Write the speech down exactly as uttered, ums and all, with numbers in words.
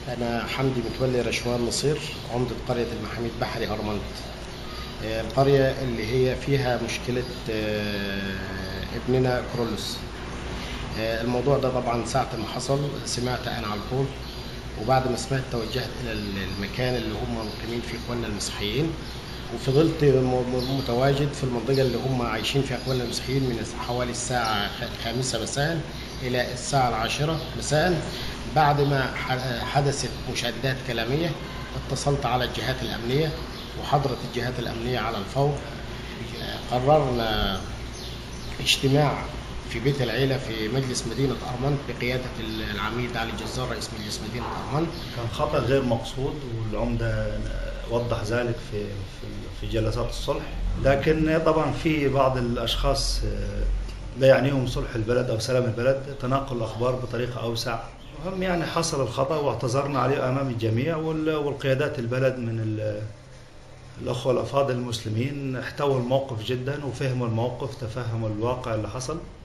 أنا حمدي متولي رشوان نصير، عمدة قرية المحاميد بحري أرمنت. القرية اللي هي فيها مشكلة ابننا كرولوس. الموضوع ده طبعا ساعة ما حصل سمعت أنا على الفون، وبعد ما سمعت توجهت إلى المكان اللي هم مقيمين فيه إخواننا المسيحيين، وفضلت متواجد في المنطقة اللي هم عايشين فيها إخواننا المسيحيين من حوالي الساعة الخامسة مساء إلى الساعة العاشرة مساء. بعد ما حدثت مشادات كلامية اتصلت على الجهات الأمنية، وحضرت الجهات الأمنية على الفور. قررنا اجتماع في بيت العيلة في مجلس مدينة أرمنت بقيادة العميد علي الجزار رئيس مجلس مدينة أرمنت. كان خطأ غير مقصود، والعمدة وضح ذلك في في جلسات الصلح، لكن طبعا في بعض الأشخاص لا يعنيهم صلح البلد أو سلام البلد تناقل الأخبار بطريقة أوسع. هم يعني حصل الخطأ واعتذرنا عليه أمام الجميع، والقيادات البلد من الأخوة الأفاضل المسلمين احتووا الموقف جدا وفهموا الموقف، تفهموا الواقع اللي حصل.